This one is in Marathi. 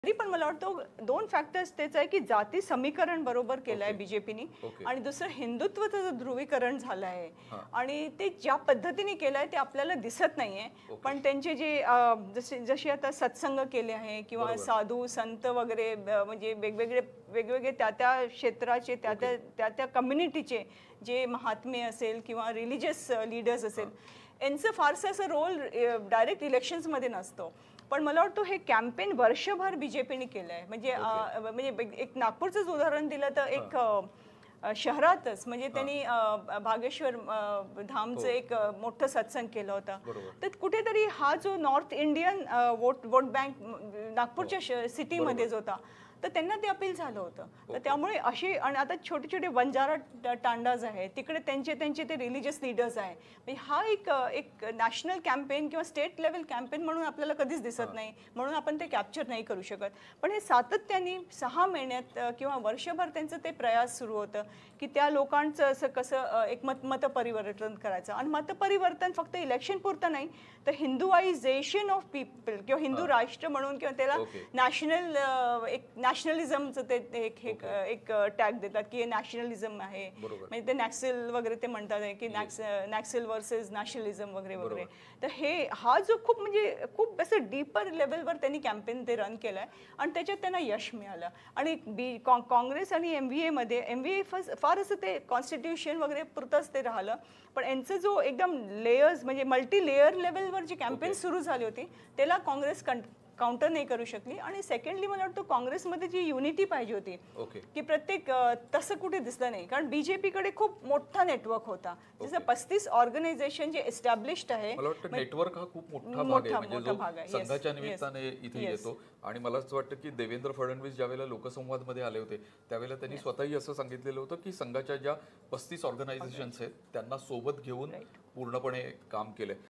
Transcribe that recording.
तरी पण मला वाटतं दोन फॅक्टर्स तेच आहे की जाती समीकरण बरोबर केलंय बीजेपीनी आणि दुसरं हिंदुत्वाचं ध्रुवीकरण झालं आहे आणि ते ज्या पद्धतीने केलंय ते आपल्याला दिसत नाहीये पण त्यांचे जे जशी आता सत्संग केले आहे किंवा साधू संत वगैरे म्हणजे वेगवेगळे त्या क्षेत्राचे त्या कम्युनिटीचे जे महात्मे असेल किंवा रिलिजियस लीडर्स असेल यांचं फारसं असं रोल डायरेक्ट इलेक्शन्समध्ये नसतो पण मला वाटतं हे कॅम्पेन वर्षभर बीजेपीने केलं आहे म्हणजे एक नागपूरचंच उदाहरण दिलं तर एक शहरातच म्हणजे त्यांनी भागेश्वर धामचं एक मोठं सत्संग केलं होतं तर कुठेतरी हा जो नॉर्थ इंडियन वोट बँक नागपूरच्या सिटीमध्येच होता तर त्यांना ते अपील झालं होतं तर त्यामुळे असे आणि आता छोटे छोटे बंजारा तांडाज आहे तिकडे त्यांचे ते रिलिजियस लीडर्स आहे म्हणजे हा एक नॅशनल कॅम्पेन किंवा स्टेट लेवल कॅम्पेन म्हणून आपल्याला कधीच दिसत नाही म्हणून आपण ते कॅप्चर नाही करू शकत पण हे सातत्याने 6 महिन्यात किंवा वर्षभर त्यांचं ते प्रयास सुरू होतं की त्या लोकांचं असं कसं एक मतपरिवर्तन करायचं आणि मतपरिवर्तन फक्त इलेक्शन पुरतं नाही तर हिंदुआयझेशन ऑफ पीपल किंवा हिंदू राष्ट्र म्हणून किंवा त्याला नॅशनल एक नॅशनलिझमचं ते एक टॅग देतात की हे नॅशनलिझम आहे म्हणजे ते नॅक्सल वगैरे ते म्हणतात की नॅक्सल वर्सेस नॅशनलिझम वगैरे वगैरे तर हा जो खूप असं डीपर लेवलवर त्यांनी कॅम्पेन ते रन केलंय आणि त्याच्यात त्यांना यश मिळालं आणि काँग्रेस आणि एमव्हीए फार असं ते कॉन्स्टिट्यूशन वगैरे पुरतंच ते राहिलं पण यांचं जो एकदम लेयर्स म्हणजे मल्टी लेयर लेवलवर जी कॅम्पेन सुरू झाली होती त्याला काँग्रेस काउंटर नाही करू शकली आणि सेकंडली मला वाटतं काँग्रेसमध्ये जी युनिटी पाहिजे होती की प्रत्येक तसं कुठे दिसलं नाही कारण बीजेपीकडे खूप मोठा नेटवर्क होता जसं 35 ऑर्गनायझेशन जे एस्टॅब्लिश्ड आहे मला वाटतं नेटवर्क हा खूप मोठा भाग आहे म्हणजे संघाच्या निमित्ताने इथे येतो आणि मला असं वाटतं की देवेंद्र फडणवीस ज्यावेळेला लोकसंवाद मध्ये आले होते त्यावेळेला त्यांनी स्वतःही असं सांगितलेलं होतं की संघाच्या ज्या 35 ऑर्गनायझेशन्स आहेत त्यांना सोबत घेऊन पूर्णपणे काम केलंय